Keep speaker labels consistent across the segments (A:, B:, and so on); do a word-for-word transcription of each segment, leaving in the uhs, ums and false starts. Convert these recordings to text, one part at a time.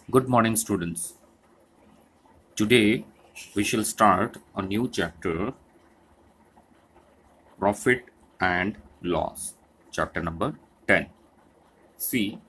A: Good morning, students. Today we shall start a new chapter, Profit and Loss, chapter number ten. See,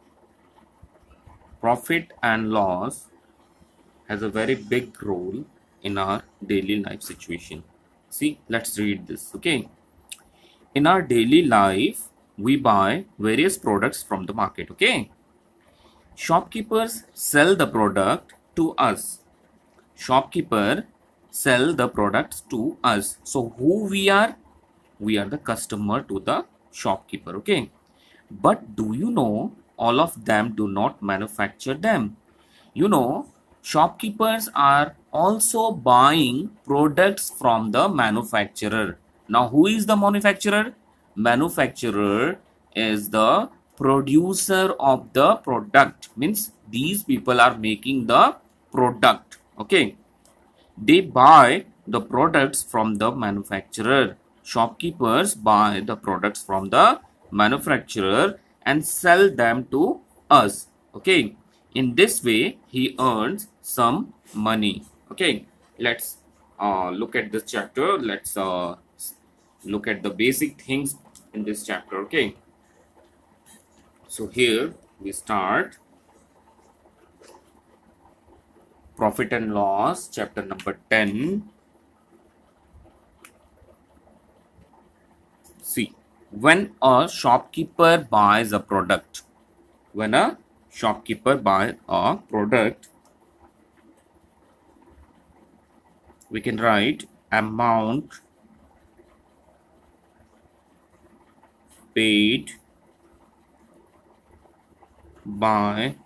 A: profit and loss has a very big role in our daily life situation. See, let's read this, okay? In our daily life, we buy various products from the market, okay? Shopkeepers sell the product to us. Shopkeeper sell the products to us. So who we are? We are the customer to the shopkeeper, okay? But do you know all of them do not manufacture them? You know, shopkeepers are also buying products from the manufacturer. Now who is the manufacturer? Manufacturer is the producer of the product. Means these people are making the product, okay? They buy the products from the manufacturer. Shopkeepers buy the products from the manufacturer and sell them to us, okay? In this way he earns some money, okay? Let's uh, look at this chapter. Let's uh, look at the basic things in this chapter, okay? So here we start profit and loss, chapter number ten. See, when a shopkeeper buys a product, when a shopkeeper buys a product, we can write amount paid by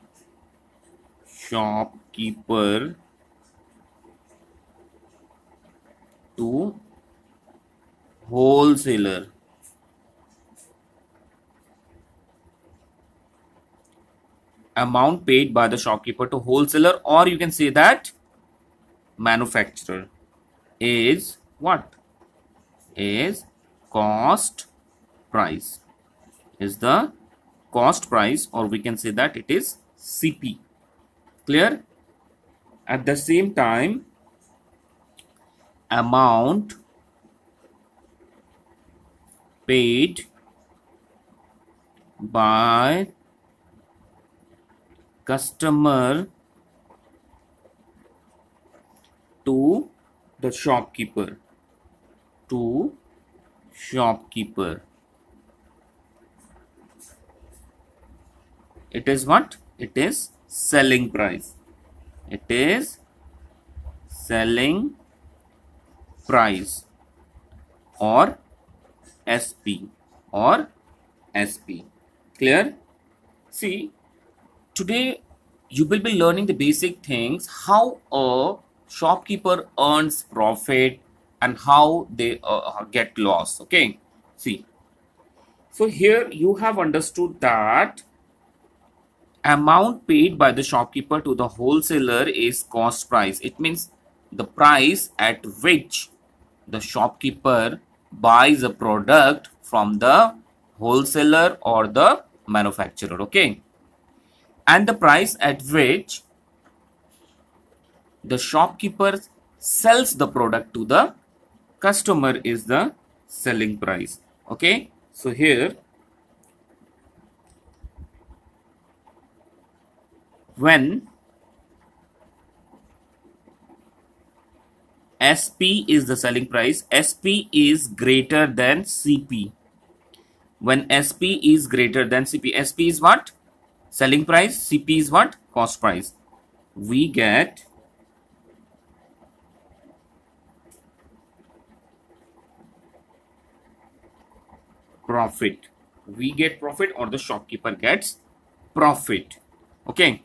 A: shopkeeper to wholesaler. Amount paid by the shopkeeper to wholesaler, or you can say that manufacturer, is what? Is cost price. Is the cost price, or we can say that it is C P. Clear? At the same time, amount paid by customer to the shopkeeper, to shopkeeper, it is what? It is selling price. It is selling price, or S P, or S P. Clear? See, today you will be learning the basic things, how a shopkeeper earns profit and how they uh, get loss, okay? See, so here you have understood that amount paid by the shopkeeper to the wholesaler is cost price. It means the price at which the shopkeeper buys a product from the wholesaler or the manufacturer, okay? And the price at which the shopkeeper sells the product to the customer is the selling price, okay? So here, when S P is the selling price, S P is greater than C P. When S P is greater than C P, S P is what? Selling price. C P is what? Cost price. We get profit. We get profit, or the shopkeeper gets profit, okay?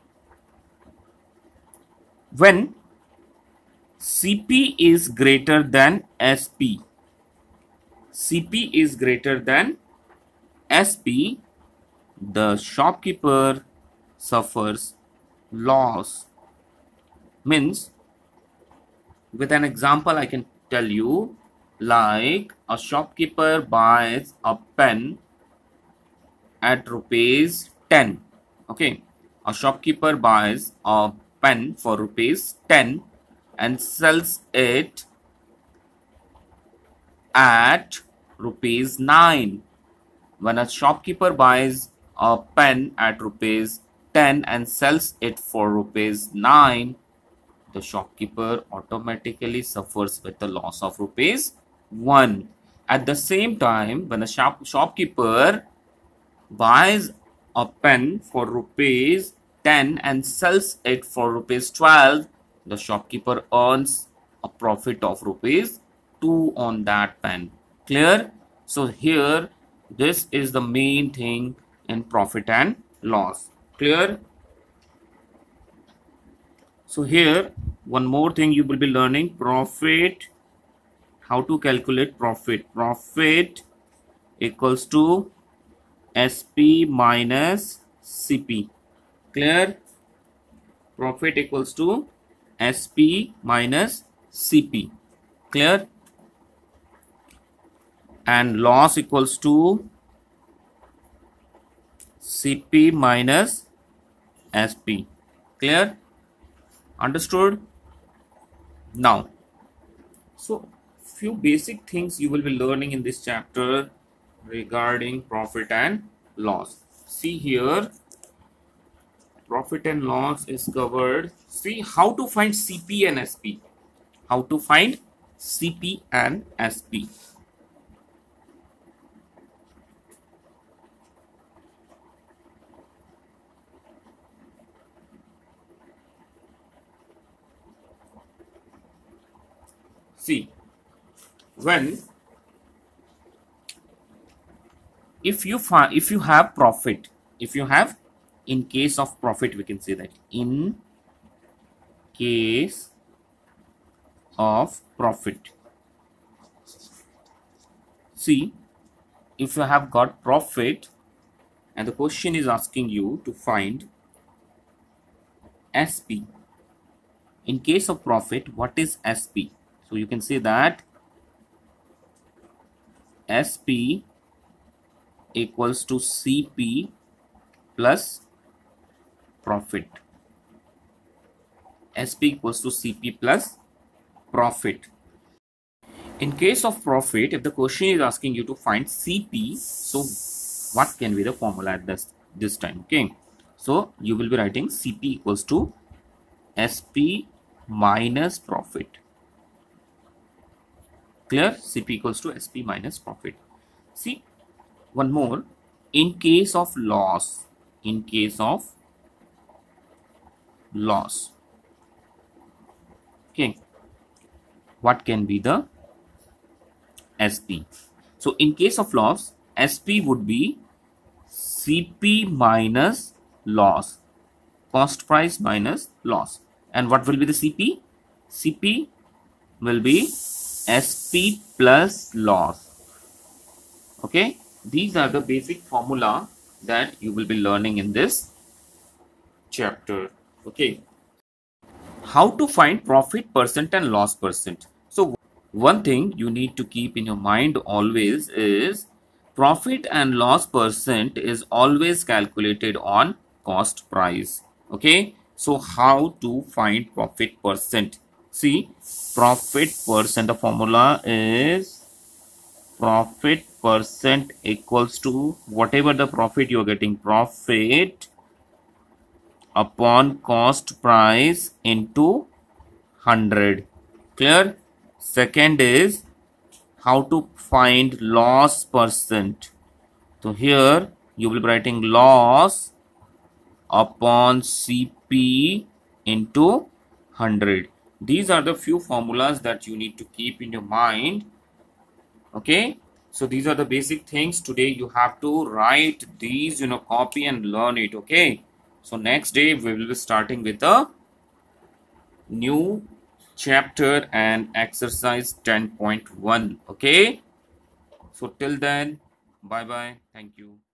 A: When C P is greater than S P, C P is greater than S P, the shopkeeper suffers loss. Means, with an example I can tell you, like a shopkeeper buys a pen at rupees ten, okay? A shopkeeper buys a pen for rupees ten and sells it at rupees nine. When a shopkeeper buys a pen at rupees ten and sells it for rupees nine, the shopkeeper automatically suffers with the loss of rupees one. At the same time, when a shop shopkeeper buys a pen for rupees ten and sells it for rupees twelve, the shopkeeper earns a profit of rupees two on that pen. Clear? So here, this is the main thing in profit and loss. Clear? So here, one more thing you will be learning: profit. How to calculate profit? Profit equals to S P minus C P. Clear? Profit equals to S P minus C P. Clear? And loss equals to C P minus S P. Clear? Understood? Now, so few basic things you will be learning in this chapter regarding profit and loss. See here, profit and loss is covered. See how to find C P and S P. How to find C P and S P. See, when if you find if you have profit, if you have in case of profit, we can say that in case of profit. See, if you have got profit and the question is asking you to find S P. In case of profit, what is S P? So you can say that S P equals to C P plus profit. S P equals to C P plus profit. In case of profit, if the question is asking you to find C P, so what can be the formula at this, this time? Okay, so you will be writing C P equals to S P minus profit. Clear? C P equals to S P minus profit. See, one more. In case of loss, in case of loss, okay, what can be the S P? So in case of loss, S P would be C P minus loss, cost price minus loss. And what will be the C P? C P will be S P plus loss. Okay, these are the basic formula that you will be learning in this chapter. Okay, how to find profit percent and loss percent. So one thing you need to keep in your mind always is profit and loss percent is always calculated on cost price. Okay, so how to find profit percent? See, profit percent, the formula is profit percent equals to whatever the profit you are getting, profit upon cost price into one hundred. Clear? Second is how to find loss percent. So here you will be writing loss upon C P into one hundred. These are the few formulas that you need to keep in your mind. Okay, so these are the basic things. Today you have to write these, you know, copy and learn it. Okay, so next day we will be starting with a new chapter and exercise ten point one. Okay, so till then, bye bye, thank you.